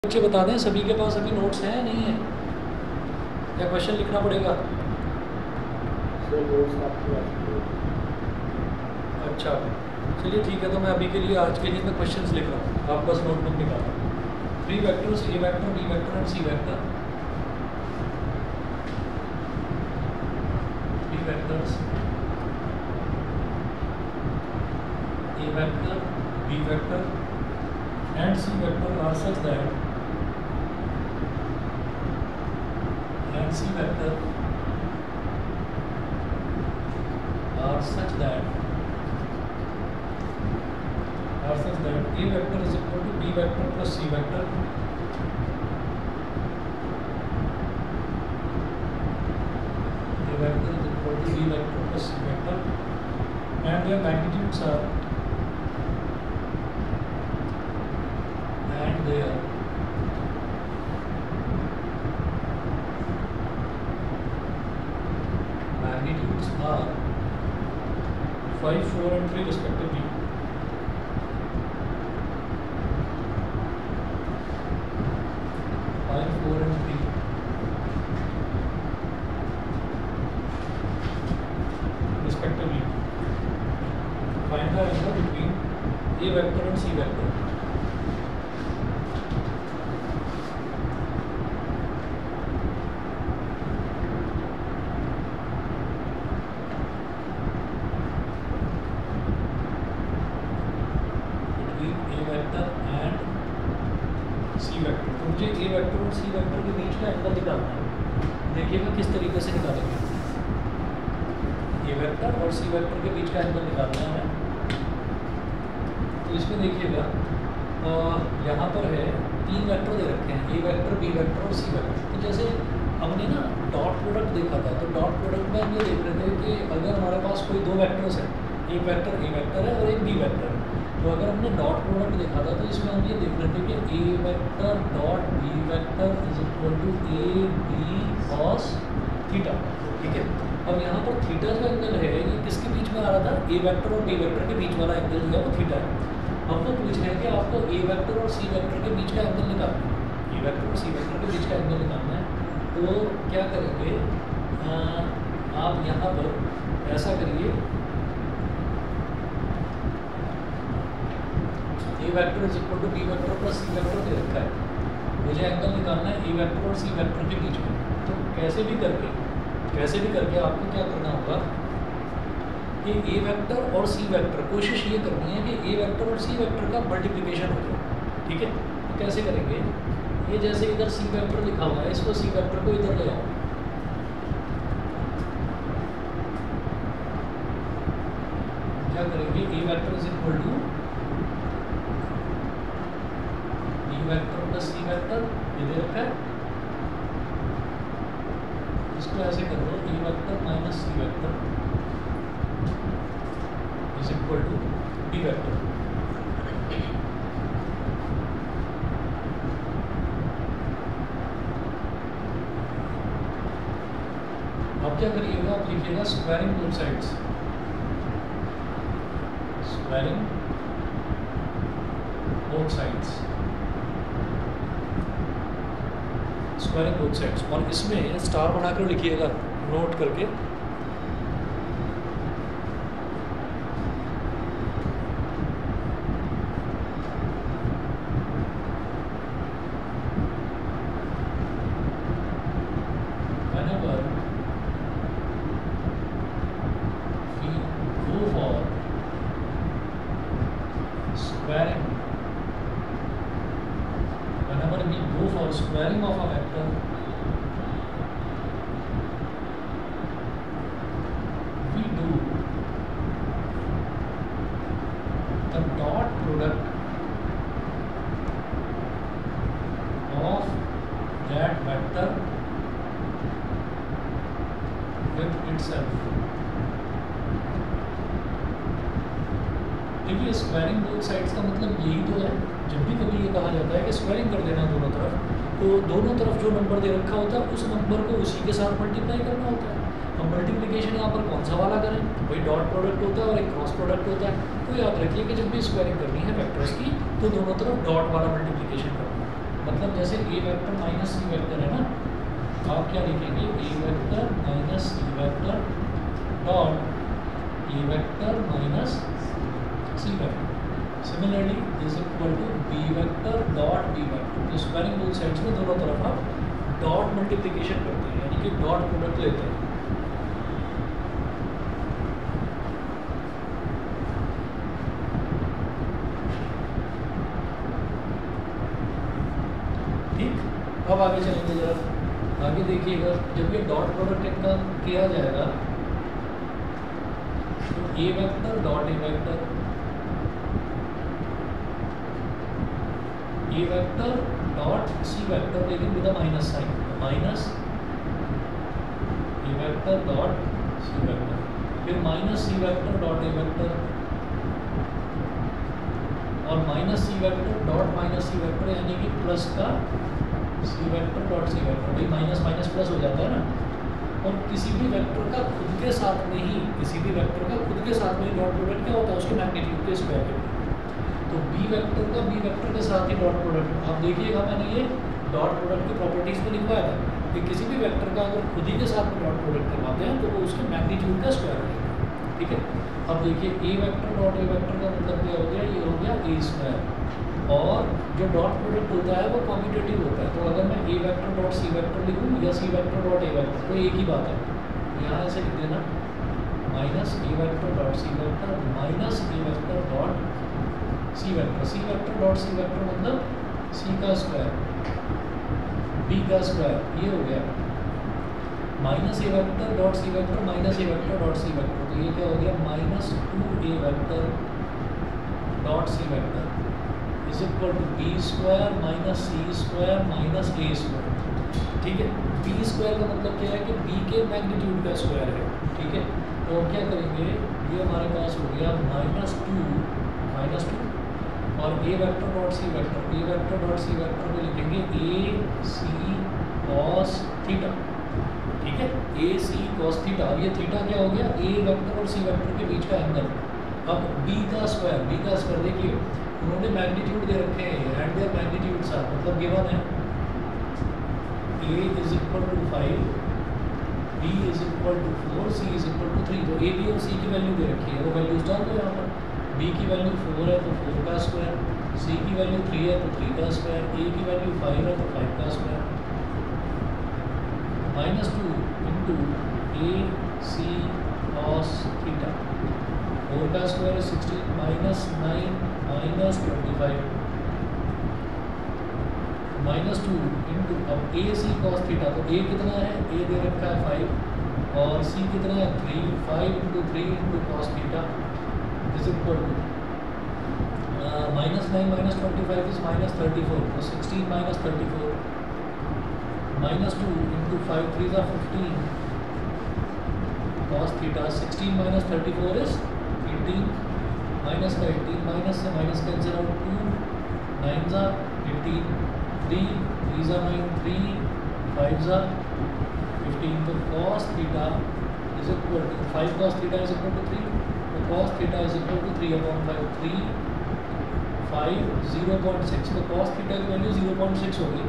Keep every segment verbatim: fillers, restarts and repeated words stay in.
बच्चे बता दें सभी के पास अभी नोट्स हैं नहीं है या क्वेश्चन लिखना पड़ेगा? अच्छा चलिए ठीक है, तो मैं अभी के लिए आज के लिए मैं क्वेश्चंस लिख रहा हूँ, आप बस नोटबुक निकालो। Three vectors A vector B vector and C vector. Three vectors A vector B vector and C vector are such that and C vector are such that are such that A vector is equal to B vector plus C vector A vector is equal to B vector plus C vector and their magnitudes are and their magnitudes are five, four and three respectively. five, four and three respectively. Find the angle between A vector and C vector. मुझे ए vector और C vector के बीच का angle निकालना है। देखिएगा किस तरीके से निकालेंगे। ए वेक्टर और सी वेक्टर के बीच का एंगल निकालना है। तो इसमें देखिएगा यहाँ पर है तीन वेक्टर दे रखे हैं, ए वेक्टर बी वेक्टर और सी वेक्टर। तो जैसे हमने ना डॉट प्रोडक्ट देखा था, तो डॉट प्रोडक्ट में हम ये देख रहे थे कि अगर हमारे पास कोई दो वेक्टर्स हैं, एक वेक्टर ए वेक्टर है और एक बी वेक्टर है, तो अगर हमने डॉट प्रोडक्ट देखा था तो इसमें हम ये देख रहे थे कि A vector dot B vector is equal to A B cos theta. ठीक है, अब यहाँ पर थीटा जो एंगल है ये किसके बीच में आ रहा था? ए वेक्टर और बी वेक्टर के बीच वाला एंगल जो है वो थीटा है। हम तो पूछ रहे हैं कि आपको ए वेक्टर और सी वेक्टर के बीच का एंगल निकालना है, ए वेक्टर और सी वेक्टर के बीच का एंगल निकालना है। तो क्या करेंगे, आ, आप यहाँ पर ऐसा करिए, A vector is equal to B vector plus C vector दे रखा है, मुझे एंगल निकालना है ए वेक्टर और सी वेक्टर के बीच में। तो कैसे भी करके कैसे भी करके आपको क्या करना होगा कि ए वेक्टर और सी वेक्टर, कोशिश ये करनी है कि ए वेक्टर और सी वेक्टर का मल्टीप्लिकेशन हो जाए। ठीक है, तो कैसे करेंगे, ये जैसे इधर सी वेक्टर लिखा हुआ है, इसको सी वेक्टर को इधर ले आओ। क्या करेंगे, A vector is equal to vector plus C vector ये दे रखा है, इसको ऐसे कर दो, A vector minus C vector is equal to B vector. अब क्या करिएगा, आप लिखिएगा squaring both sides, squaring both sides squaring both sides, और इसमें स्टार बनाकर लिखिएगा नोट करके। Whenever we go for squaring whenever we go for squaring of a vector, we do the dot product of that vector with itself। देखिए squaring both sides का मतलब यही तो है, जब भी कभी ये कहा जाता है कि स्क्वायरिंग कर देना दोनों तरफ, तो दोनों तरफ जो नंबर दे रखा होता है उस नंबर को उसी के साथ मल्टीप्लाई करना होता है। अब मल्टीप्लिकेशन यहाँ पर कौन सा वाला करें, वही डॉट प्रोडक्ट होता है और एक क्रॉस प्रोडक्ट होता है। तो याद रखिए कि जब भी स्क्वायरिंग करनी है वेक्टर्स की तो दोनों तरफ डॉट वाला मल्टीप्लिकेशन करना है। मतलब जैसे A vector minus C vector है ना, तो आप क्या लिखेंगे, A vector minus C vector dot A vector minus C vector. Similarly is equal to B vector dot B vector. तो स्क्वायरिंग बोथ साइड्स में दोनों तरफ आप डॉट मल्टीप्लिकेशन करते हैं, यानी कि डॉट प्रोडक्ट लेते हैं। अब आगे चलेंगे जरा, आगे देखिएगा, जब ये डॉट प्रोडक्ट इनका किया जाएगा तो A vector dot A vector, A vector dot C vector, लेकिन with minus sign, minus A vector dot C vector, फिर minus C vector dot A vector और minus C vector dot minus C vector, यानी कि plus का C vector dot C vector. भाई minus minus plus हो जाता है ना। और किसी भी वेक्टर का खुद के साथ में ही, किसी भी वेक्टर का खुद के साथ में ही डॉट प्रोडक्ट क्या होता है, उसके मैग्नीट्यूड के स्क्वायर के। तो बी वेक्टर का बी वेक्टर के साथ ही डॉट प्रोडक्ट, आप देखिएगा मैंने ये डॉट प्रोडक्ट की प्रॉपर्टीज़ में लिखवाया था कि किसी भी वेक्टर का अगर खुद ही के साथ में डॉट प्रोडक्ट करवाते हैं तो वो उसके मैग्नीट्यूड का स्क्वायर होगा। ठीक है, अब देखिए A vector dot A vector का मतलब क्या हो गया, ये हो गया ए स्क्वायर, और जो डॉट प्रोडक्ट होता है वो कॉम्यूटेटिव होता है। तो अगर मैं A vector dot C vector लिखूँ या C vector dot A vector, तो एक ही बात है, यहाँ ऐसे लिख देना minus A vector dot C vector minus A vector dot C vector. C vector dot C vector मतलब सी का स्क्वायर बी का स्क्वायर, ये हो गया minus A vector dot C vector minus A vector dot C vector. तो ये क्या हो गया, minus two A vector dot C vector is equal to B square minus C square minus A square. ठीक है, बी स्क्वायर का मतलब क्या है कि बी के मैग्नीट्यूड का स्क्वायर है। ठीक है, तो अब क्या करेंगे, ये हमारे पास हो गया माइनस टू माइनस टू और A vector dot C vector, A vector dot C vector में लिखेंगे ए सी कॉस थीटा। ठीक है, ए सी कॉस थीटा। अब ये थीटा क्या हो गया, ए वेक्टर और सी वेक्टर के बीच का एंगल। अब बी का स्क्वायर, बी का स्क्वायर देखिए उन्होंने मैग्नीट्यूड दे रखे हैं एंड देयर मैग्नीट्यूड साथ, मतलब गिवन है a is equal to five, b is equal to four, c is equal to three. तो a b और c की वैल्यू दे रखी है, वो वैल्यूज डाल दो यहाँ पर। b की वैल्यू फोर है तो फोर का स्क्वायर, c की वैल्यू थ्री है तो थ्री का स्क्वायर, a की वैल्यू फाइव है तो फाइव का square. Minus two into A C cos theta, four का स्क्वायर है sixteen minus nine minus twenty five minus two into, अब ए सी कॉस थीटा, तो ए कितना है, ए दे रखा है फाइव और सी कितना है three, five into three into cos theta is equal to minus nine minus twenty five is minus thirty four, तो sixteen minus thirty four minus two into five three ज़ा fifteen cos theta, sixteen minus thirty four is eighteen minus का eighteen, minus से minus cancel out, two nine ज़ा eighteen, three three ज़ा nine, three five ज़ा fifteen. तो cos theta is equal to five cos theta is equal to three, तो cos theta is equal to three upon five, three five zero point six. तो cos theta की value zero point six होगी,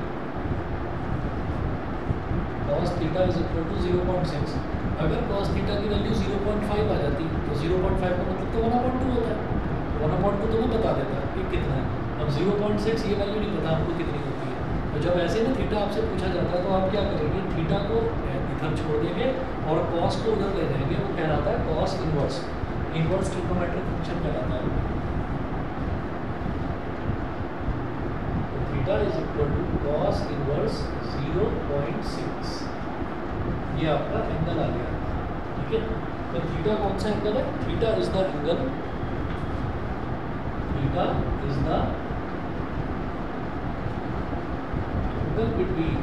cos theta is equal to zero point six. अगर cos theta की value zero point five आ जाती तो zero point five का मतलब तो वन अपॉइंट टू होता है, वन अपॉइंट टू तुम्हें बता देता है कि कितना है। अब जीरो पॉइंट सिक्स ये वैल्यू नहीं पता आपको कितनी होती है। तो जब ऐसे ना थीटा आपसे पूछा जाता है तो आप क्या करेंगे, थीटा को इधर छोड़ देंगे और कॉस को उधर ले जाएंगे, वो कहलाता है cos inverse, inverse trigonometric function कहलाता है। तो theta is equal to cos inverse zero point six, ये आपका एंगल आ गया। ठीक है, तो थीटा कौन सा एंगल है, theta is the angle, theta is the angle between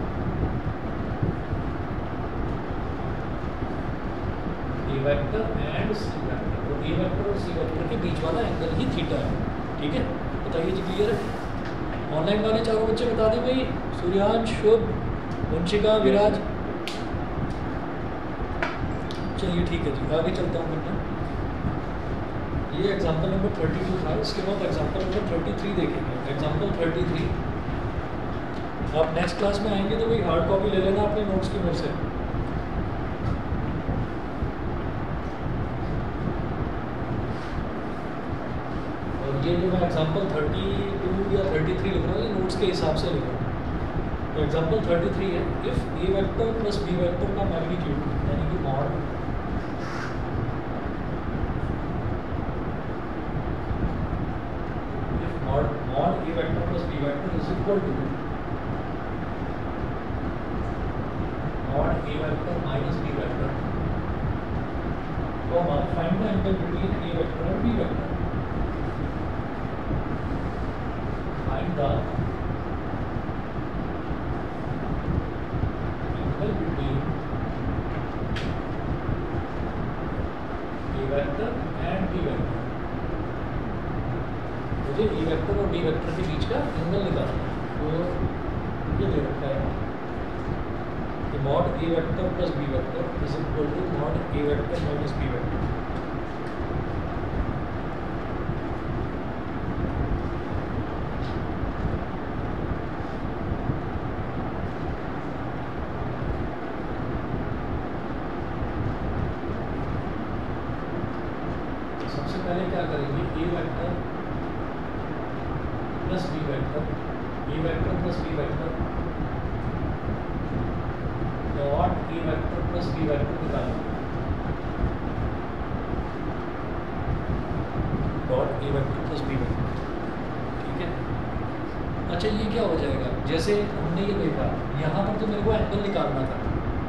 A vector and C vector. तो ए वेक्टर और सी वेक्टर के बीच वाला एंगल ही थीटा है। ठीक है, बताइए जी क्लियर है। ऑनलाइन वाले चारों बच्चे बता दें भाई, सूर्यांश, शुभ, वंशिका, विराज। चलिए ठीक है जी, आगे चलता हूँ मैं। ये एग्जाम्पल नंबर थर्टी टू था, इसके बाद एग्जाम्पल नंबर थर्टी थ्री देखेंगे। एग्जाम्पल थर्टी थ्री, आप नेक्स्ट क्लास में आएंगे तो कोई हार्ड कॉपी ले लेना अपने नोट्स की मेरे से। और ये जो मैं एग्जांपल थर्टी टू या थर्टी थ्री लिख रहा हूँ ये नोट्स के हिसाब से लिख रहा हूँ। तो एग्जांपल थर्टी थ्री है, if A vector plus B vector का मैग्नीट्यूड यानी कि mod if mod mod A vector plus B vector is equal to mod A vector minus B vector, तो find the angle between A vector और B vector. Find the angle between A vector and B vector। मुझे A vector और B vector के बीच का angle निकालना है। तो ये दे रखा है कि mod A vector plus B vector is equal to mod A vector minus B vector। पहले क्या करेंगे, A vector plus B vector, A vector plus B vector dot A vector plus B vector निकालेंगे, dot A vector plus B vector. ठीक है, अच्छा ये क्या हो जाएगा, जैसे हमने ये देखा यहाँ पर तो मेरे को एंगल निकालना था,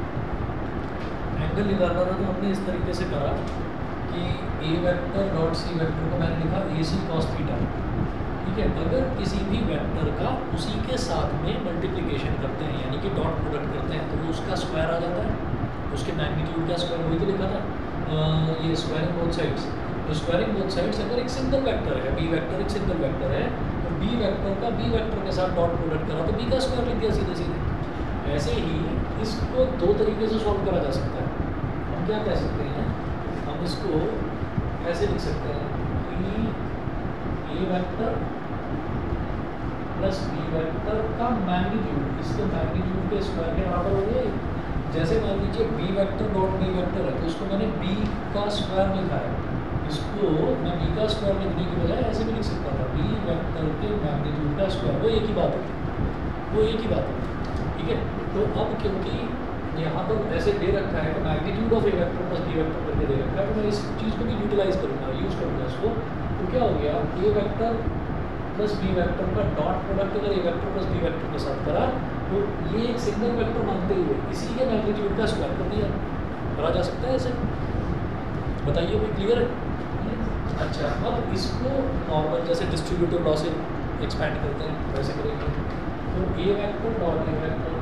एंगल निकालना था तो हमने इस तरीके से करा कि A vector dot C vector को मैंने लिखा ए सी कॉस थीटा। ठीक है, अगर किसी भी वेक्टर का उसी के साथ में मल्टीप्लिकेशन करते हैं यानी कि डॉट प्रोडक्ट करते हैं तो वो उसका स्क्वायर आ जाता है, उसके मैग्नीट्यूड का स्क्वायर, वही तो लिखा था आ, ये स्क्वायरिंग बोथ साइड्स। तो स्क्वायरिंग बोथ साइड्स अगर एक सिंगल वेक्टर है, बी वेक्टर एक सिंगल वेक्टर है तो बी वेक्टर का बी वेक्टर के साथ डॉट प्रोडक्ट करा तो बी का स्क्वायर लिख दिया सीधे सीधे। ऐसे ही इसको दो तरीके से सॉल्व करा जा सकता है। हम क्या कह सकते हैं, हम इसको ऐसे लिख सकते हैं कि A vector plus B vector का मैग्नीट्यूड, इसके मैग्नीट्यूड के स्क्वायर के बराबर हो गए। जैसे मान लीजिए B vector dot B vector है तो उसको मैंने बी का स्क्वायर लिखा है, इसको मैं बी का स्क्वायर लिखने की बजाय ऐसे भी लिख सकता था बी वेक्टर के मैग्नीट्यूड का स्क्वायर, वो एक ही बात होती वो एक ही बात होती ठीक है। तो अब क्योंकि यहाँ पर ऐसे दे रखा है तो magnitude of A vector plus B vector करके दे रखा है तो मैं इस चीज़ को भी यूटिलाइज करूँगा, यूज़ करूँगा इसको। तो क्या हो गया, A vector plus B vector का डॉट प्रोडक्ट अगर A vector plus B vector के साथ करा तो ये एक सिंगल वेक्टर मानते हुए इसी के मैग्नीट्यूड का स्क्वायर कर दिया, करा जा सकता है ऐसे। बताइए कोई क्लियर है? अच्छा, अब इसको नॉर्मल जैसे डिस्ट्रीब्यूटिव लॉ से एक्सपैंड करते हैं वैसे करेंगे। तो A vector dot A vector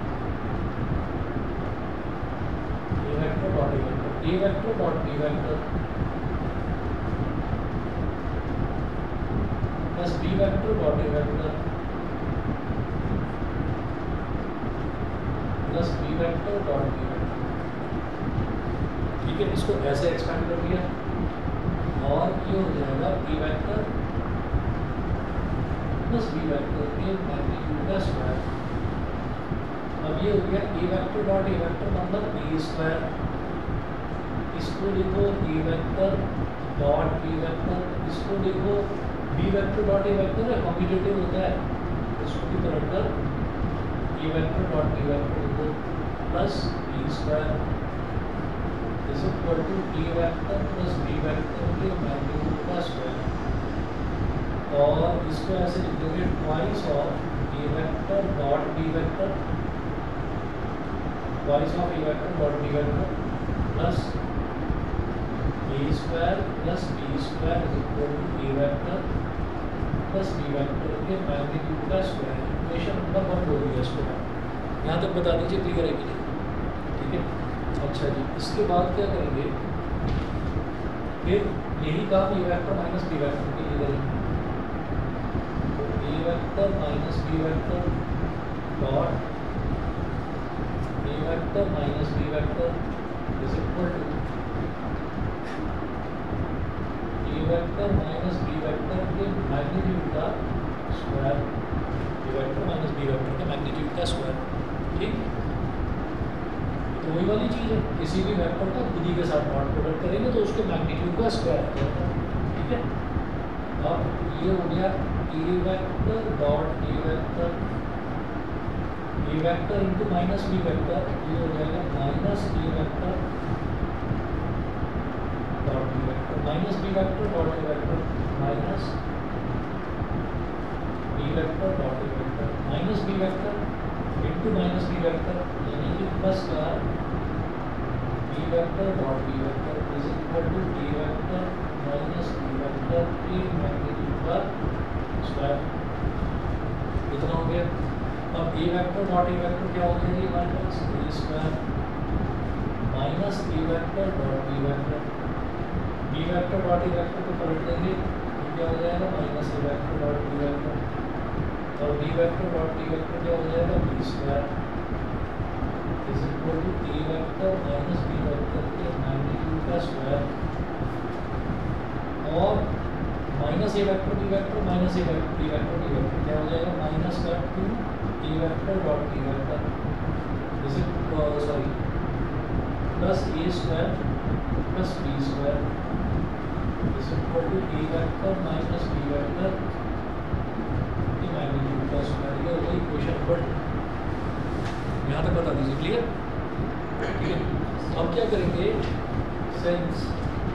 dot A vector A vector dot B vector plus B vector dot A vector plus B vector dot B vector. ठीक है, इसको ऐसे एक्सपेंड कर दिया और ये हो जाएगा A vector plus B vector के मैग्नीट्यूड का स्क्वायर। अब ये हो गया A vector dot A vector मतलब ए स्क्वायर, इसको लिखो A vector dot B vector, इसको लिखो B vector dot A vector है कॉम्पिटेटिव होता है, इसको भी करेक्ट कर A vector dot B vector लिखो plus B square is equal to A vector plus B vector के मैग्नीट्यूड का स्क्वायर। और इसको ऐसे लिख दोगे twice of A vector dot B vector, twice of A vector dot B vector plus A square plus B square is equal to A vector plus B vector के magnitude का square. Equation number one बोल दिया इसको, यहाँ तक बता दीजिए clear है कि नहीं? ठीक है, अच्छा जी, इसके बाद क्या करेंगे, फिर यही काम A vector minus B vector के लिए करेंगे। तो A vector minus B vector dot A vector minus B vector is equal to A vector minus B vector के मैग्नीट्यूड का square, A vector minus B vector के magnitude का square. ठीक, तो वही वाली चीज़ है, किसी भी वेक्टर का खुद ही के साथ डॉट प्रोडक्ट करेंगे तो उसके मैग्नीट्यूड का स्क्वायर आ जाएगा। ठीक है, अब ये हो गया A vector dot A vector, A vector into minus B vector, ये हो जाएगा minus A vector dot B vector, minus B vector dot A vector, minus B vector dot A vector, minus B vector into minus B vector, यानी कि plus का B vector dot B vector is equal to A vector minus B vector के magnitude का square. कितना हो गया? अब A vector dot A vector क्या हो गया? ये हमारे पास A square minus A vector dot B vector, B vector dot A vector को पलट देंगे तो क्या हो जाएगा? Minus A vector dot B vector, और B vector dot B vector क्या हो जाएगा? B square is equal to A vector minus B vector के मैग्नीट्यूड का स्क्वायर, और minus A vector B vector minus A vector B vector B vector क्या हो जाएगा? माइनस का two A vector dot B vector is equal sorry plus A square plus B square is equal to A vector minus B vector की magnitude का square. ये होगा equation number two. यहाँ तक बता दीजिए, क्लियर? ठीक है, अब क्या करेंगे? Since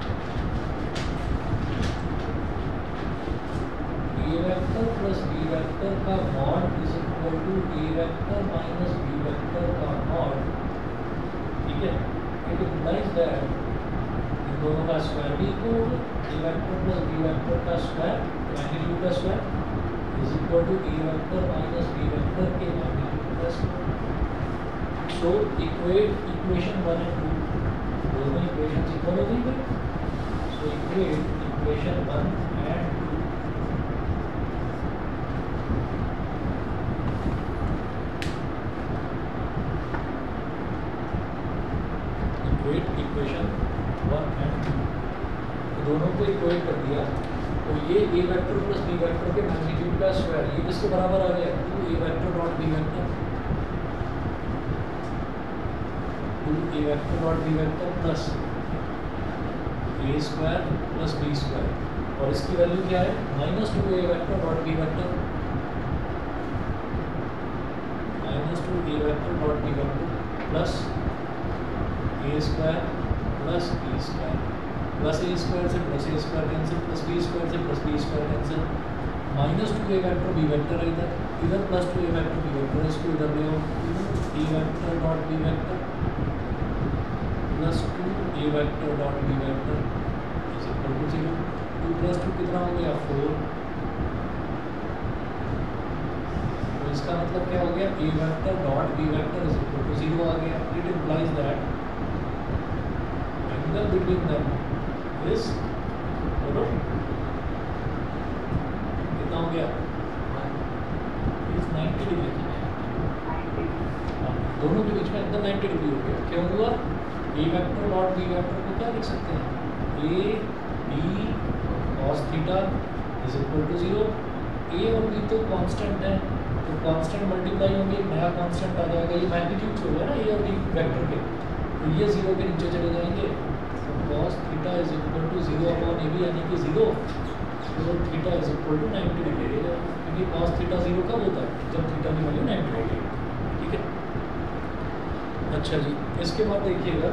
A vector plus B vector का mod is equal to A vector minus B vector का मॉड, ठीक है, इट इम्प्लाइज दैट इन दोनों का स्क्वायर भी equal A vector plus B vector का स्क्वायर मैग्नीट्यूड का square is equal to A vector minus B vector के magnitude का square. So equate equation one and two, दोनों इक्वेशन इक्वल हो गई। So equate equation one and two equate equation one and two, दोनों को equate कर दिया तो ये A vector plus B vector के मैग्नीट्यूड का स्क्वायर, ये किसके बराबर आ गया? To A vector dot B vector, two A vector dot B vector plus A square plus B square, और इसकी वैल्यू क्या है? Minus two A vector dot B vector minus two A vector dot B vector plus A square plus B square, plus A square से plus A square cancel, plus B square से plus B square cancel, minus two A vector B vector है इधर, इधर plus two A vector B vector है, इसको इधर ले आओ, A vector dot B vector plus two A vector dot B vector is equal to zero. Two plus two कितना हो गया? फोर। तो इसका मतलब क्या हो गया? A vector dot B vector is equal to zero आ गया। It implies that angle between them is बोलो कितना हो गया? Is ninety degree. दोनों के बीच में एंगल नाइन्टी डिग्री हो गया। क्यों हुआ? A vector dot B vector को क्या लिख सकते हैं? A B cos theta is equal to zero. A और बी तो कांस्टेंट है, तो कांस्टेंट मल्टीप्लाई होंगे, एक नया कांस्टेंट आ जाएगा। ये मैग्नीट्यूड हो गया ना ए और बी वेक्टर के, तो ये जीरो के नीचे चले जाएंगे। तो cos theta is equal to zero upon A B यानी कि जीरो, तो theta is equal to ninety degree, क्योंकि कॉस थीटा जीरो कब होता है? जब थीटा की वैल्यू नाइन्टी डिग्री। ठीक है, अच्छा जी, इसके बाद देखिएगा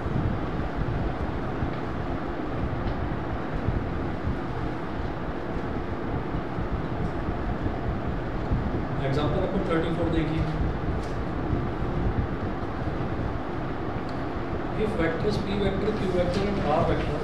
एग्जाम्पल नंबर थर्टी फोर देखिए। If vectors P vector Q vector and R vector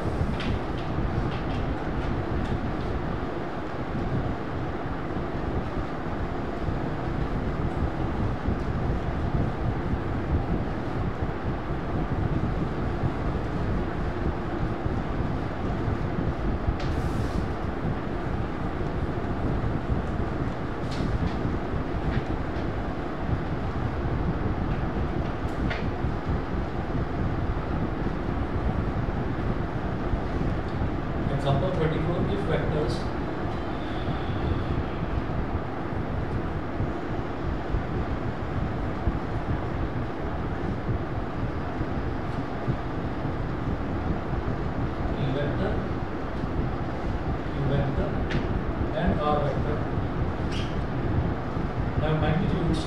magnitudes.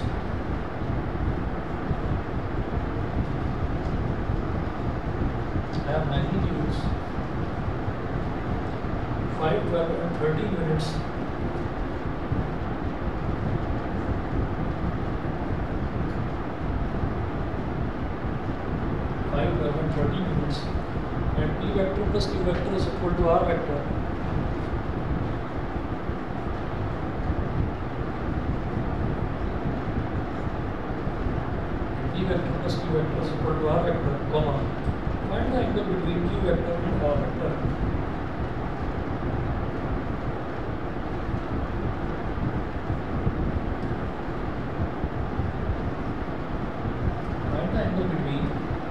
Have magnitudes five, twelve and thirteen units. five, twelve and thirteen units. And P vector plus Q vector is equal to R vector. P vector plus Q vector is equal to R vector, comma. Find the angle between Q vector and R vector. Find the angle between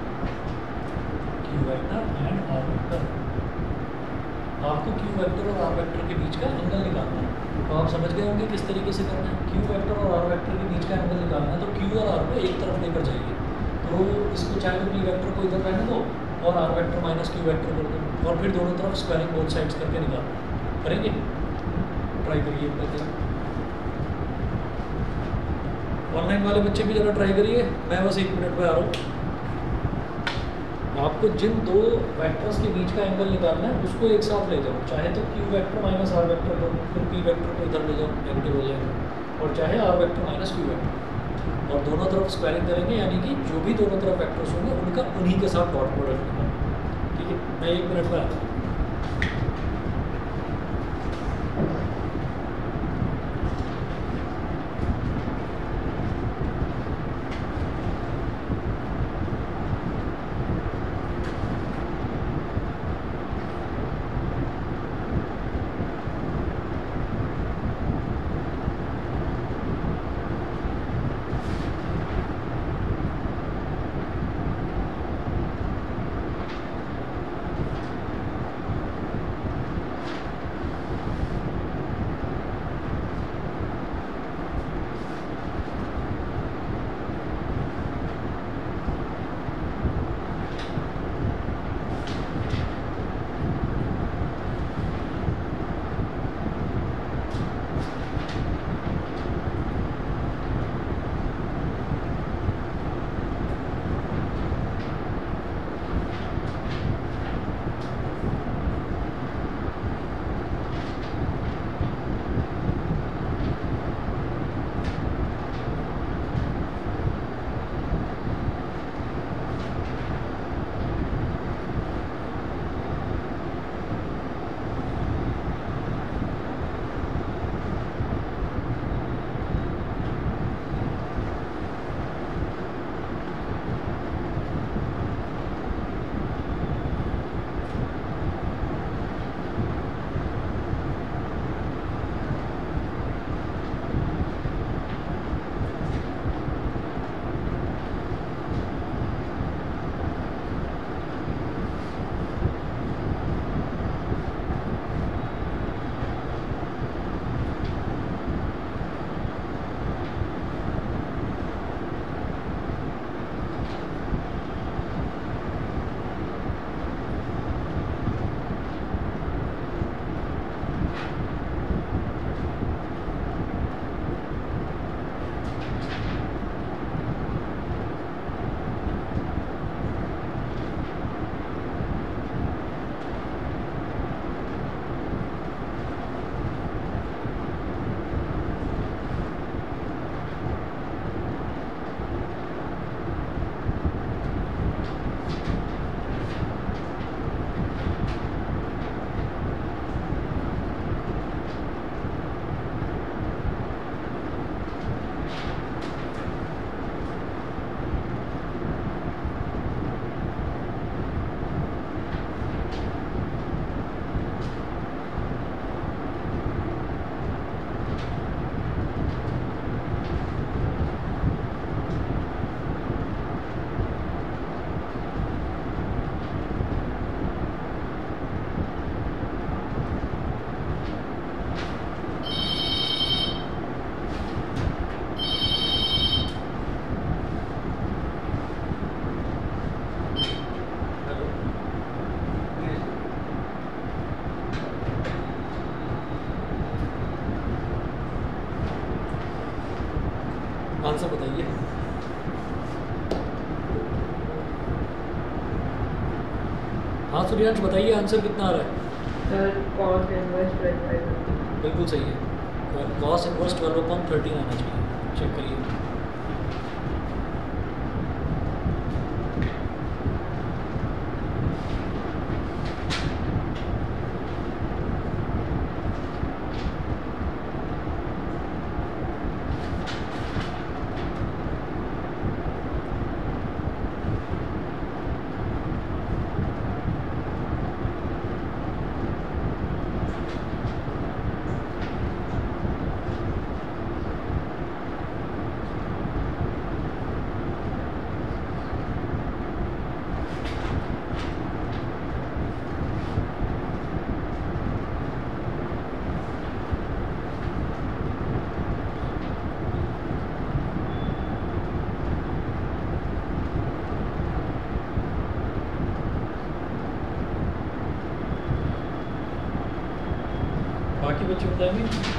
Q vector and R vector. आपको Q vector और R vector के बीच का angle निकालना है। तो आप समझ गए होंगे किस तरीके से करना है। Q vector और R vector के बीच का एंगल निकालना है तो Q और R को एक तरफ लेकर जाइए। तो इसको चाहे तो P vector को इधर रहने दो और R vector minus Q vector कर दो और फिर दोनों तरफ स्क्वायरिंग बोथ साइड्स करके निकालो। करेंगे? ट्राई करिए एक बार। ऑनलाइन वाले बच्चे भी ज़रा ट्राई करिए। मैं बस एक मिनट में आ रहा हूँ। आपको जिन दो वेक्टर्स के बीच का एंगल निकालना है उसको एक साथ ले जाओ। चाहे तो Q vector minus R vector करो, फिर P वेक्टर को इधर ले जाओ, नेगेटिव हो जाएगा। और चाहे R vector minus Q vector, और दोनों तरफ स्क्वायरिंग करेंगे, यानी कि जो भी दोनों तरफ वेक्टर्स होंगे उनका उन्हीं के साथ डॉट प्रोडक्ट निकालेंगे। ठीक है, मैं एक मिनट में आता हूँ। आंसर बताइए। हाँ सूर्यांश बताइए आंसर कितना आ रहा है? Sir cos inverse twelve by thirty. बिल्कुल सही है, cos inverse twelve upon thirteen आना चाहिए। चेक करिए। बाकी बच्चे बताएंगे।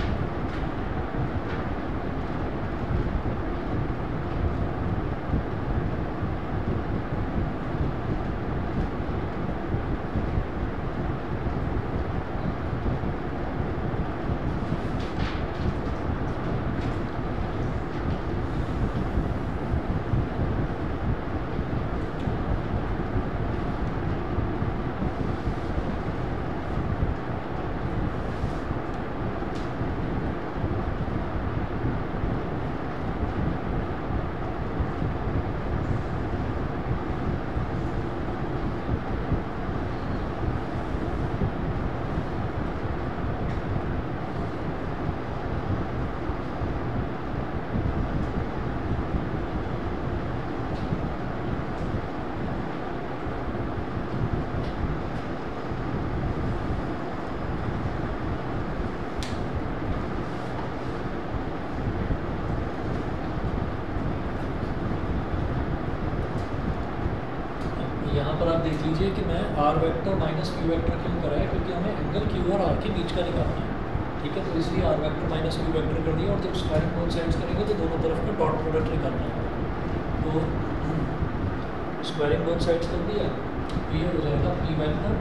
यहाँ पर आप देख लीजिए कि मैं R vector minus Q vector क्यों करा है, क्योंकि हमें एंगल क्यू और आर के बीच का निकालना है। ठीक है, तो इसलिए R vector minus Q vector कर दिया, और जब स्क्वायरिंग बोथ साइड्स करेंगे तो दोनों तरफ का डॉट प्रोडक्ट निकालना है। तो स्क्वायरिंग बोथ साइड्स कर दिया, तो ये हो जाएगा P vector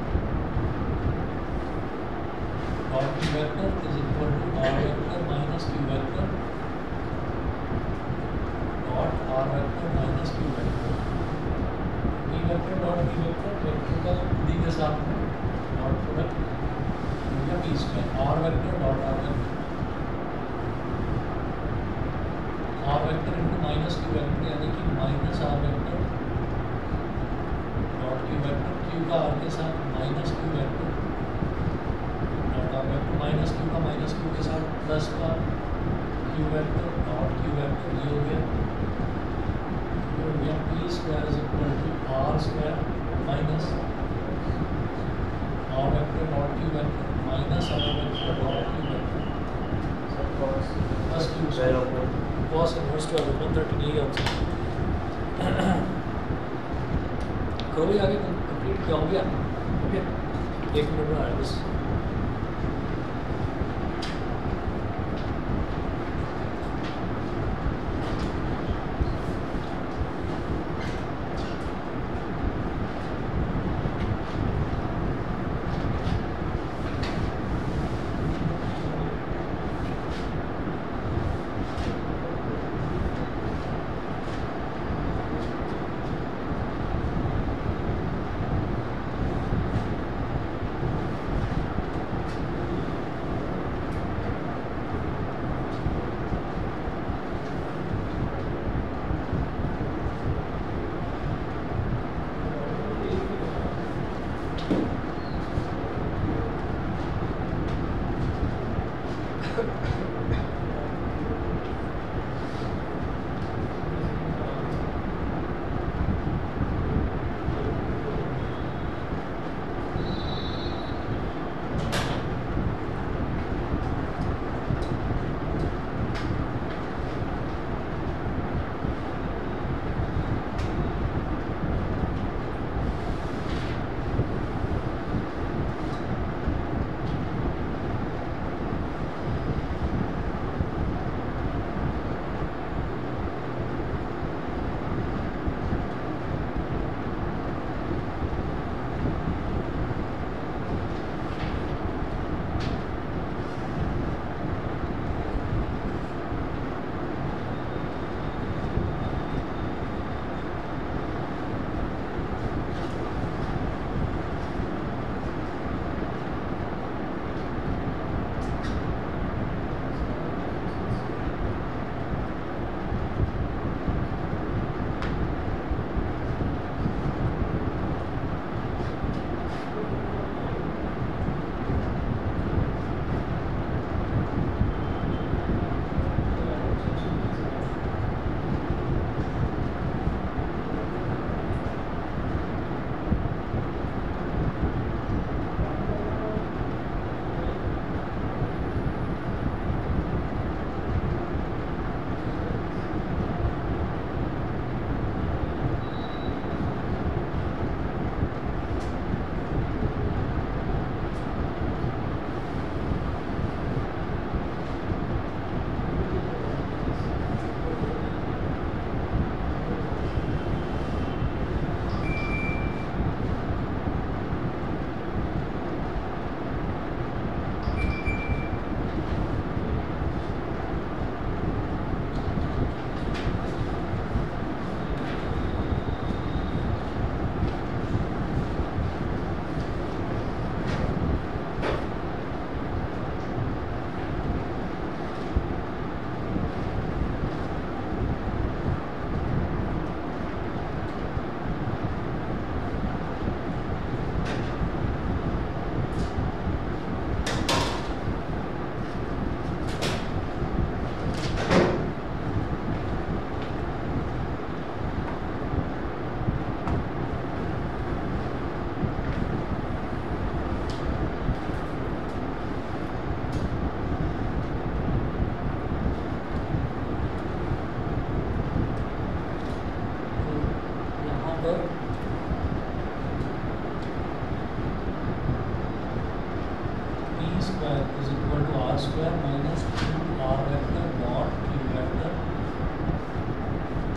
dot P vector is equal to R vector minus Q vector dot R vector minus Q vector. P vector dot P vector vector का डी के साथ में डॉट प्रोडक्ट हो गया P square. R vector dot R vector R vector into minus Q vector, यानी कि minus R vector dot Q vector, Q का R के साथ minus Q vector dot R vector, minus Q का minus Q के साथ plus का Q vector dot Q vector. ये हो गया हो गया P square is equal to R square minus R vector dot Q vector minus R vector dot Q vector plus Q square cos inverse twelve upon thirteen. यही answer करो भाई, आगे complete क्या हो गया? ओके, एक मिनट में आया बस।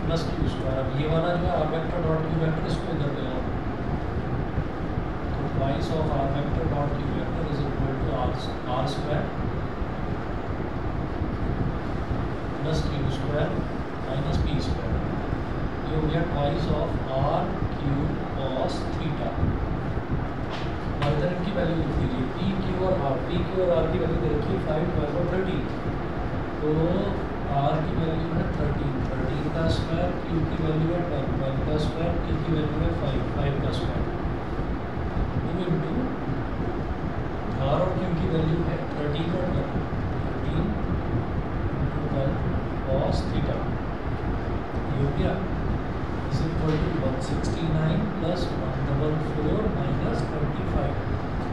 Plus Q square. अब ये वाला जो है R vector dot Q vector, इसको इधर ले आओ, तो twice of R vector dot Q vector is equal to R R square plus Q square minus P square. ये हो गया twice of R Q cos theta. और इधर इनकी वैल्यू लिख दीजिए, पी क्यू और आर। पी क्यू और आर की वैल्यू दे रखी है फाइव, ट्वेल्व और थर्टीन। तो आर की वैल्यू है थर्टीन, थर्टीन का स्क्वायर, क्यू की वैल्यू है ट्वेल्व, ट्वेल्व का स्क्वायर, पी की वैल्यू है फाइव, फाइव का स्क्वायर। टू इंटू आर और क्यू की वैल्यू है थर्टीन और twelve, thirteen into twelve cos theta. ये हो गया is equal to one sixty nine plus one double four minus twenty five.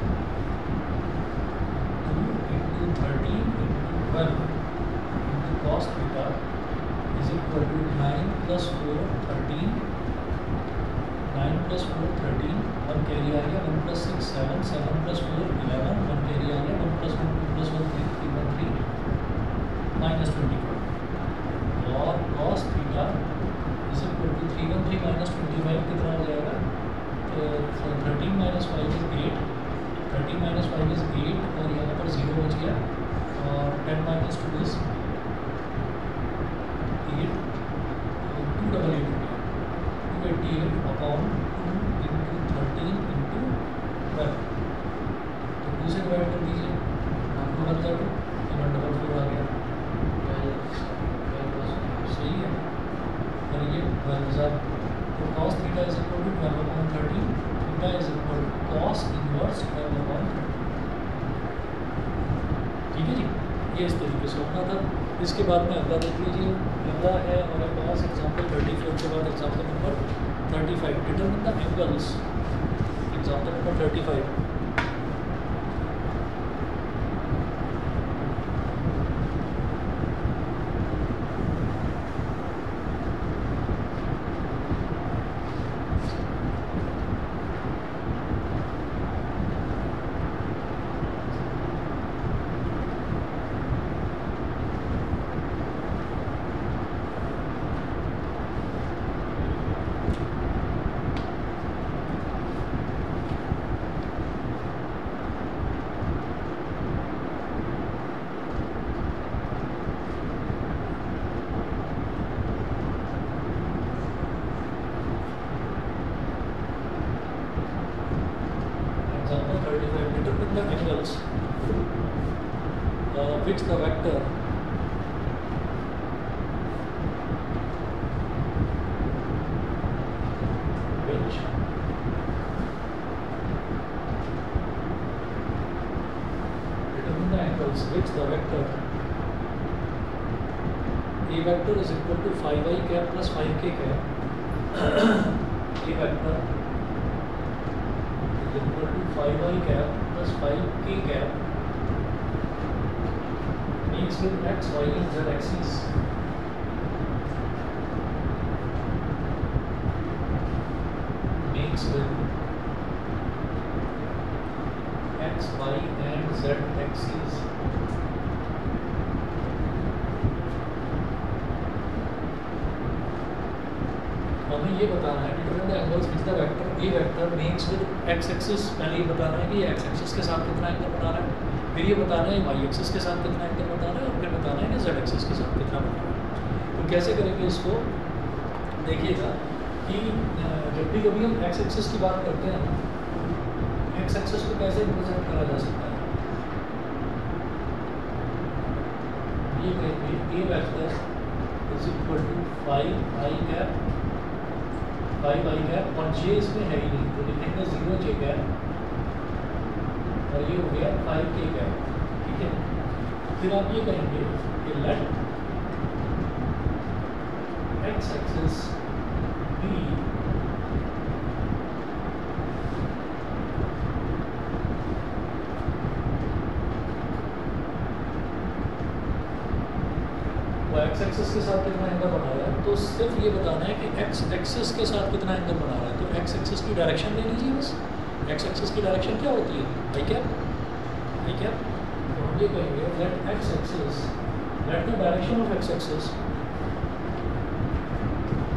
Two into thirteen into twelve cos theta is equal to nine plus four thirteen, nine plus four thirteen, one carry आ गया, one plus six seven, seven plus four eleven, one carry आ गया, one plus one two plus one three, three one three minus twenty five. और cos theta is equal to three one three minus twenty five कितना हो जाएगा? तो thirteen minus five is eight, thirteen minus five is eight और यहाँ पर zero बच गया, और ten minus two is two double eight हो गया, two eighty eight upon two into thirteen into twelve. तो टू से डिवाइड कर दीजिए, आपको बनता है टू, वन डबल फोर आ गया, सही है। और ये ट्वेल्व हज़ार, तो cos theta is equal to twelve upon thirteen, theta is equal to cos inverse twelve upon thirteen. ठीक है जी, ये इस तरीके से होना था। इसके बाद में अगला देख लीजिए, अगला है हमारे पास एग्जाम्पल थर्टी फोर के बाद example number thirty five. Determine the angles, example number thirty five. Determine the angles uh, which the vector which determine the angles which the vector A vector is equal to five i cap plus five k cap A vector is equal to five i cap plus five k cap means with x, y and z axes makes with x, y and z axes हमें ये बताना है determine the angles which the vector A vector makes with X axis. पहले ये बताना है कि x axis के साथ कितना एंगल बना रहा है, फिर ये बताना है वाई एक्सिस के साथ कितना एंगल बना रहा है, और फिर बताना है कि जेड एक्सिस के साथ कितना बना रहा है। तो कैसे करेंगे इसको, देखिएगा कि जब भी कभी हम एक्स एक्सिस की बात करते हैं ना, एक्स एक्सिस को कैसे रिप्रेजेंट करा जा सकता है, ये कहेंगे A vector is equal to five I cap, five I cap और जे इसमें है ही नहीं तो लिखेंगे जीरो जे कैप, और ये हो गया फाइव के कैप। ठीक है, फिर आप ये कहेंगे कि let X axis B X axis के साथ कितना एंगल बना रहा है, तो सिर्फ ये बताना है कि एक्स एक्सिस के साथ कितना एंगल बना रहा है। तो एक्स एक्सिस की डायरेक्शन ले लीजिए बस। एक्स एक्सिस की डायरेक्शन क्या होती है, आई कैप, आई कैप। तो हम ये कहेंगे let X axis, let the direction of X axis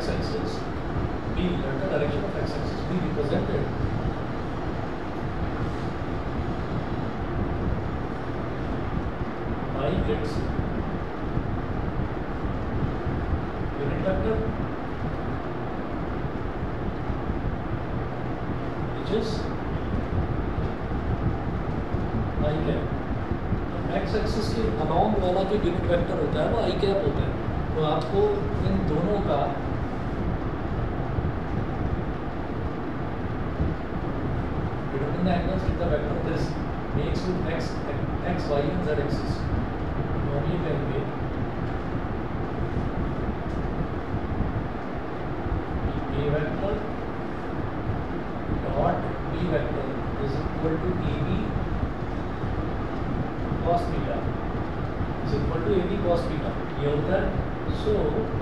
x axis b, let the direction of x axis be represented by its unit vector, which is i cap. X axis के along वाला जो unit vector होता है वो आई cap होता है. तो आपको इन दोनों का determine the angles with the vector this makes with X X Y and Z axis. तो हम ये कहेंगे A vector dot B vector is equal to A B cos theta is equal to A B cos theta. ये होता है. So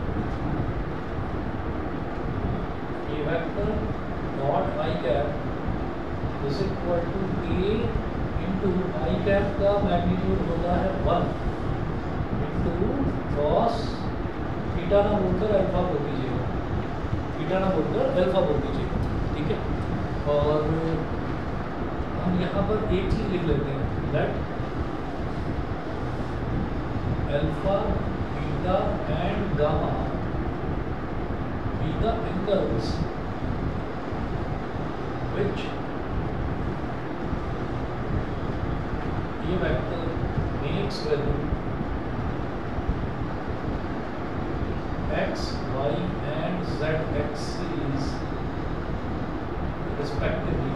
A vector dot I cap is equal to A into I cap का magnitude होता है one into cos theta ना बोलकर alpha बोल दीजिएगा, थीटा ना बोलकर अल्फा बोल दीजिएगा. ठीक है. और हम यहाँ पर एक चीज लिख लेते हैं, let alpha, beta and gamma be the angles which A vector makes with x, y and z axes respectively.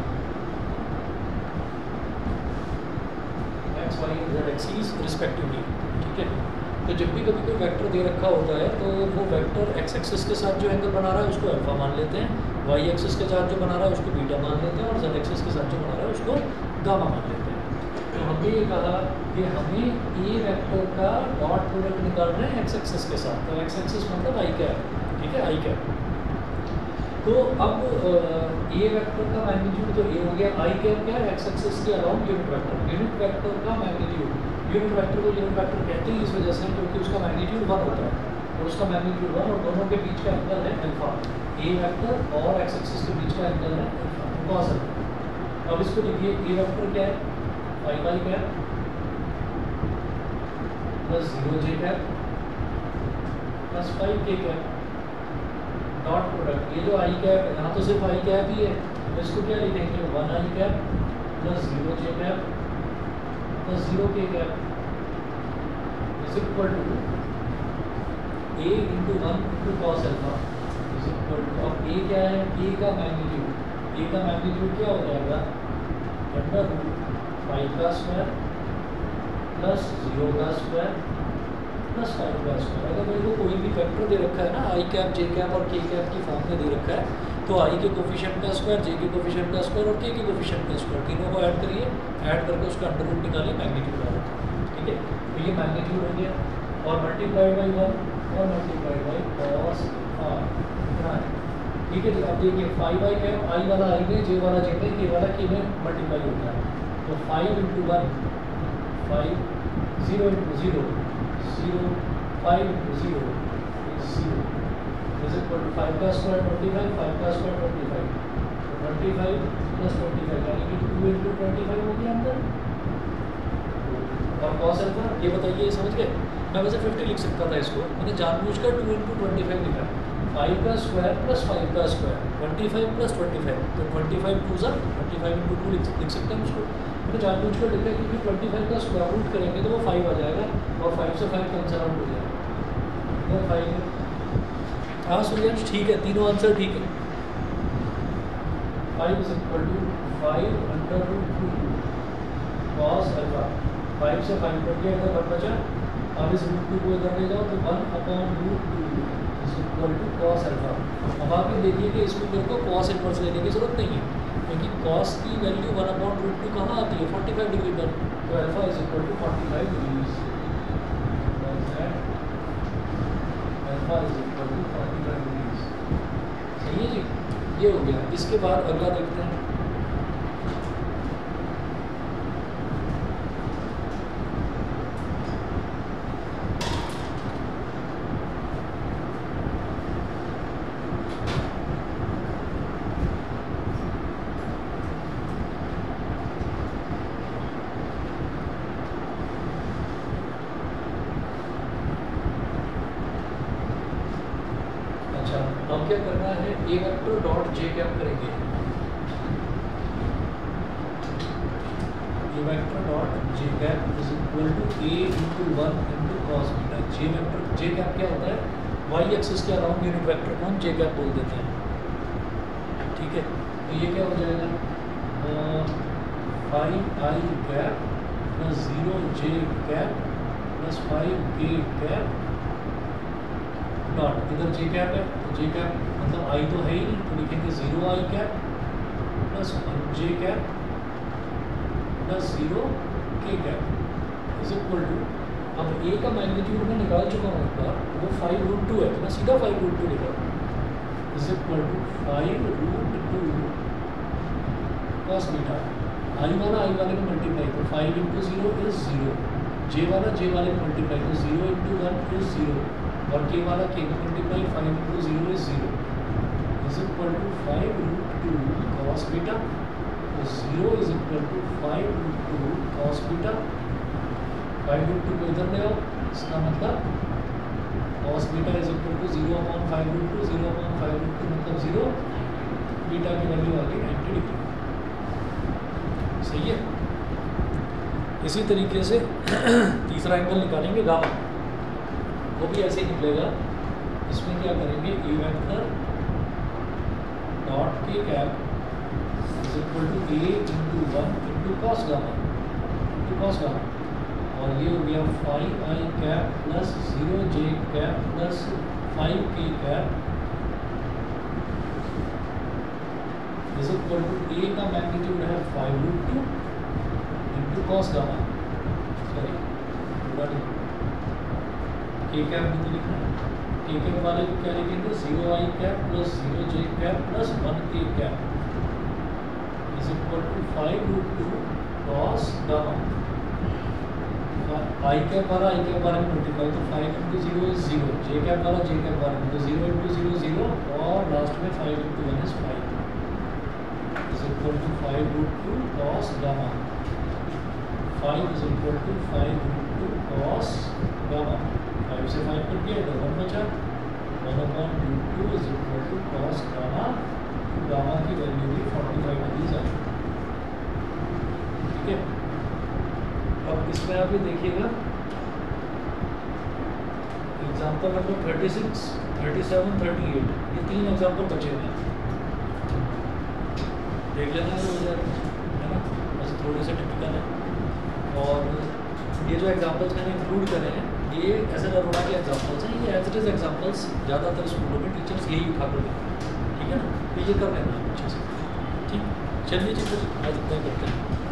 x, y and z axes respectively. ठीक है. तो जब भी कभी कोई वेक्टर दे रखा होता है तो वो वेक्टर एक्स एक्सिस के साथ जो एंगल बना रहा है उसको अल्फा मान लेते हैं, वाई एक्सिस के साथ जो बना रहा है उसको बीटा मान लेते हैं और जेड एक्सिस के साथ जो बना रहा है उसको गामा मान लेते हैं. तो हमने ये कहा कि हमें ए वेक्टर का डॉट प्रोडक्ट निकालना है एक्स एक्सिस के साथ. तो एक्स एक्सिस मतलब आई कैप. ठीक है, आई कैप. तो अब ए वेक्टर का मैग्नीट्यूड तो ए हो गया. आई कैप क्या है? एक्स एक्सिस के along unit vector. Unit vector का मैग्नीट्यूड, यूनिट वेक्टर को यूनिट वेक्टर कहते हैं इस वजह से क्योंकि उसका मैग्नीट्यूड वन होता है और उसका मैग्नीट्यूड वन और दोनों के बीच का एंगल है अल्फा. ए वेक्टर और एक्स एक्सिस के बीच का एंगल है अल्फा, कॉस अल्फा. अब इसको लिखिए, ए वेक्टर क्या है? Five I cap plus zero J cap plus five K cap dot product. ये जो आई कैप है यहाँ तो सिर्फ आई कैप ही है, तो इसको क्या लिखेंगे? One I cap plus zero J cap plus zero K cap is equal to A into one into cos alpha is equal to. अब ए क्या है? ए का मैग्नीट्यूड, ए का मैग्नीट्यूड क्या हो जाएगा? अंडर रूट फाइव का स्क्वायर प्लस जीरो का स्क्वायर प्लस फाइव का स्क्वायर. अगर मेरे को कोई भी वेक्टर दे रखा है ना, आई कैप, जे कैप और के कैप की फॉर्म में दे रखा है, तो आई के कोफिशिएंट का स्क्वायर, जे के कोफिशिएंट का स्क्वायर और के के कोफिशिएंट का स्क्वायर, तीनों को ऐड करिए, ऐड करके उसका अंडर रूट निकालिए, मैग्नीट्यूड आ जाता है. ठीक है. तो ये मैग्नीट्यूड हो गया और मल्टीप्लाइड बाई वन और मल्टीप्लाइड बाई कॉस आर इतना है. ठीक है जी. अब देखिए फाइव आई कैप, आई वाला आई में, जे वाला जे में, के वाला के में मल्टीप्लाई होता है. तो five into one five, zero into zero zero, five into zero zero is equal to five का स्क्वायर ट्वेंटी फाइव, फाइव का square twenty five, twenty five plus twenty five यानी कि टू इंटू ट्वेंटी फाइव हो गया अंदर. और cos alpha ये बताइए, समझ गए? मैं वैसे फिफ्टी लिख सकता था इसको, मैंने जानबूझकर टू इंटू ट्वेंटी फाइव लिखा. फाइव का स्क्वायर प्लस फाइव का square twenty five plus twenty five, तो ट्वेंटी फाइव टू सा ट्वेंटी फाइव इंटू टू लिख लिख सकते हैं उसको. मैंने जानबूझकर लिखा है क्योंकि ट्वेंटी फाइव का स्क्वायर रूट करेंगे तो वो फाइव आ जाएगा और फाइव से फाइव कैंसल आउट हो जाएगा. तो फाइव. हाँ सूर्यांश ठीक है, तीनों आंसर ठीक है. Five is equal to five under root two cos alpha. Five से फाइव कट गया, इधर वन बचा. अब इस रूट टू को इधर ले जाओ तो one upon root two is equal to cos alpha. अब आप ये देखिए कि इसमें मेरे को कॉस इनवर्स लेने की जरूरत नहीं है क्योंकि कॉस की value one upon root two कहाँ आती है? फोर्टी फाइव डिग्री पर. तो alpha is equal to forty five degrees. Alpha is equal to forty five degrees. सही है जी. ये हो गया. इसके बाद अगला देखते हैं. अब क्या करना है, A vector dot J cap करेंगे, A vector dot J cap is equal to A into one into cos beta. J vector J cap क्या होता है, वाई एक्सिस के अराउंड यूनिट वेक्टर को हम जे कैप बोल देते हैं, ठीक है। तो ये क्या हो जाएगा, five I cap plus zero J cap plus five K cap dot, इधर जे कैप है तो जे कैप मतलब आई तो है ही नहीं, तो लिखेंगे zero I cap plus one J cap plus zero K cap is equal to, अब ए का मैग्नीट्यूड मैं निकाल चुका हूँ एक बार, वो फाइव रूट टू है तो मैं सीधा फाइव रूट टू लिखा, is equal to five root two cos beta. I वाला आई वाले में मल्टीप्लाई तो five into zero is zero, J वाला जे वाले में मल्टीप्लाई तो zero into one is zero, और के वाला के में multiply five into zero is zero, is equal to five root two cos beta, तो zero is equal to five root two cos beta. Five root two को इधर ले आओ, इसका मतलब cos beta is equal to zero upon five root two, zero upon five root two मतलब zero, beta की value आ गई नाइन्टी डिग्री। सही है। इसी तरीके से तीसरा एंगल निकालेंगे गामा, वो भी ऐसे ही निकलेगा। इसमें क्या करेंगे, A vector dot K cap is equal to A into one into cos gamma into cos gamma, और ये हो गया five I cap plus zero J cap plus five K cap is equal to, A का magnitude है five root two into cos gamma, sorry पूरा नहीं, के cap भी तो लिखना है, के कैप वाले को क्या लिखेंगे, zero I cap plus zero J cap plus one K cap is equal to five root two cos gamma. I cap वाला आई कैप वाले में मल्टीप्लाई तो five into zero is zero, J cap वाला J cap वाले में तो zero into zero zero, और last में five into one is five is equal to five root two cos gamma, five is equal to five root two cos gamma, five से five cut गया इधर one बचा, one upon root two is equal to cos gamma, gamma की value भी forty five degree जाए, ठीक है। अब इसमें आप ये देखिएगा example number thirty six, thirty seven, thirty eight, ये तीन एग्जाम्पल बचे हुए हैं, देख लेना तो हो जाएगा, है ना, बस थोड़े से टिपिकल है। और ये जो एग्जांपल्स मैंने इंक्लूड करे हैं, ये एस एल अरोड़ा के एग्जांपल्स हैं, ये एज इट इज़ एग्जांपल्स ज़्यादातर स्कूलों में टीचर्स यही उठा कर देते हैं, ठीक है ना, तो ये कर लेना अच्छे से, ठीक। चलिए जी, फिर आज इतना करते हैं।